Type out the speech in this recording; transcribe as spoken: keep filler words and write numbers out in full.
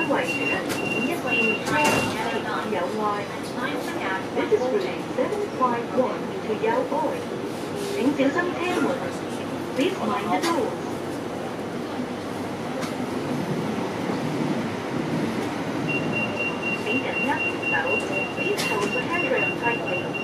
三圍船五一線車前有愛。This is route seven five one to Yao Oi. 請小心車門。Please mind the doors. 請緊握扶手。Please hold the handrail tightly.